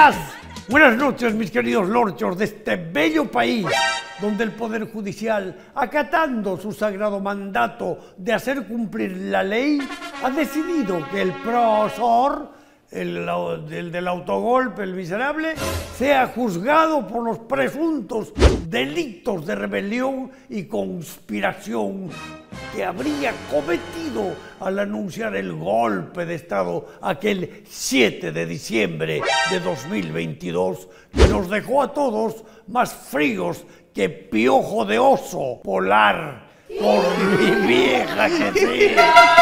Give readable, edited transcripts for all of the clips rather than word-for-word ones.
días, buenas noches, mis queridos lorchos de este bello país, donde el Poder Judicial, acatando su sagrado mandato de hacer cumplir la ley, ha decidido que el profesor, el del autogolpe, el miserable, sea juzgado por los presuntos delitos de rebelión y conspiración que habría cometido al anunciar el golpe de Estado aquel 7 de diciembre de 2022, que nos dejó a todos más fríos que piojo de oso polar, por mi vieja que sí.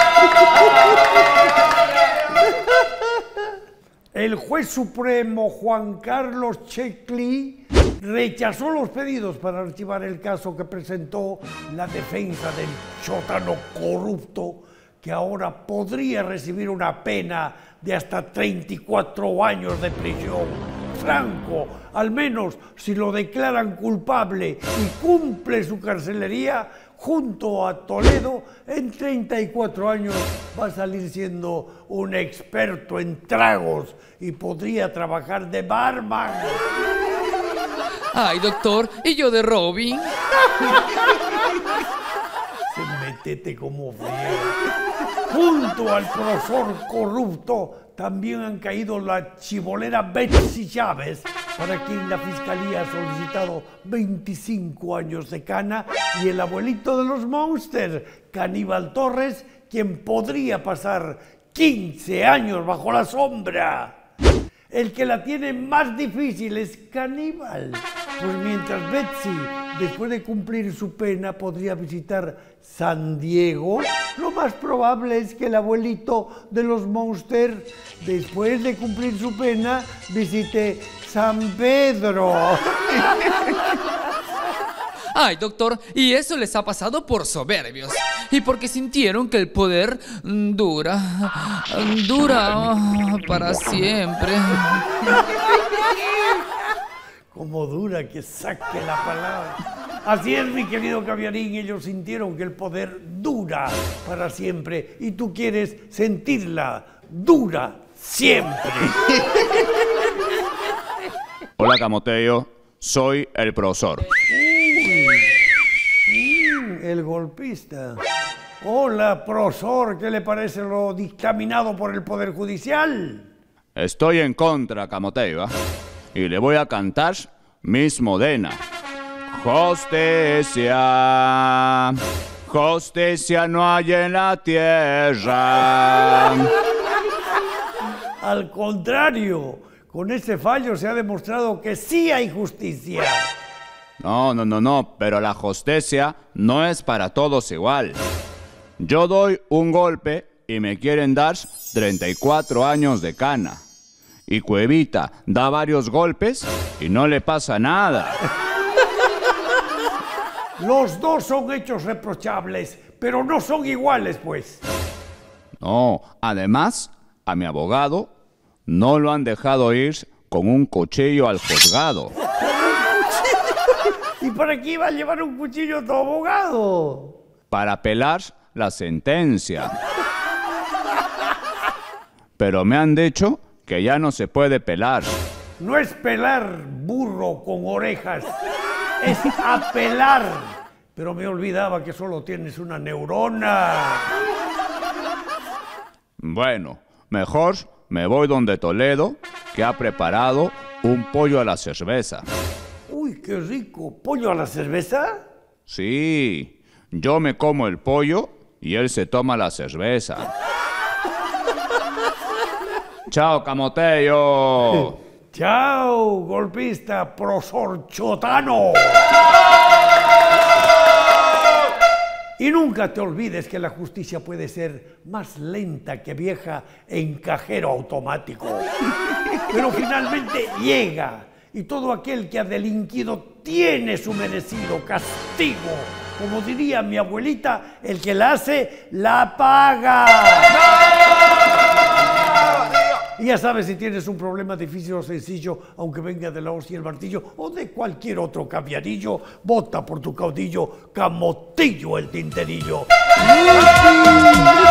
El juez supremo Juan Carlos Checli rechazó los pedidos para archivar el caso que presentó la defensa del chotano corrupto, que ahora podría recibir una pena de hasta 34 años de prisión. Franco, al menos si lo declaran culpable y cumple su carcelería, junto a Toledo, en 34 años va a salir siendo un experto en tragos y podría trabajar de barman. Ay, doctor, ¿y yo de Robin? Se metete como friega. Junto al profesor corrupto también han caído la chibolera Betsy Chávez, para quien la fiscalía ha solicitado 25 años de cana, y el abuelito de los Monsters, Caníbal Torres, quien podría pasar 15 años bajo la sombra. El que la tiene más difícil es Caníbal, pues mientras Betsy, después de cumplir su pena, podría visitar San Diego, lo más probable es que el abuelito de los Monsters, después de cumplir su pena, visite San Pedro. Ay, doctor, y eso les ha pasado por soberbios y porque sintieron que el poder dura para siempre. Como dura que saque la palabra. Así es, mi querido Caviarín, ellos sintieron que el poder dura para siempre y tú quieres sentirla dura siempre. Hola, Camotello, soy el profesor. El golpista. Hola, profesor, ¿qué le parece lo dictaminado por el Poder Judicial? Estoy en contra, Camotello, y le voy a cantar Miss Modena. Justicia, justicia no hay en la tierra. Al contrario, con ese fallo se ha demostrado que sí hay justicia. No, pero la justicia no es para todos igual. Yo doy un golpe y me quieren dar 34 años de cana. Y Cuevita da varios golpes y no le pasa nada. Los dos son hechos reprochables, pero no son iguales, pues. No, además, a mi abogado no lo han dejado ir con un cuchillo al juzgado. ¿Y para qué iba a llevar un cuchillo a tu abogado? Para apelar la sentencia. Pero me han dicho que ya no se puede pelar. No es pelar burro con orejas, es apelar. Pero me olvidaba que solo tienes una neurona. Bueno, mejor me voy donde Toledo, que ha preparado un pollo a la cerveza. Uy, qué rico. ¿Pollo a la cerveza? Sí, yo me como el pollo y él se toma la cerveza. ¡Chao, Camotello! ¡Chao, golpista, profesor chotano! Y nunca te olvides que la justicia puede ser más lenta que vieja en cajero automático. Pero finalmente llega, y todo aquel que ha delinquido tiene su merecido castigo. Como diría mi abuelita, el que la hace, la paga. Y ya sabes, si tienes un problema difícil o sencillo, aunque venga de la hoz y el martillo o de cualquier otro caviarillo, vota por tu caudillo, Camotillo el Tinterillo.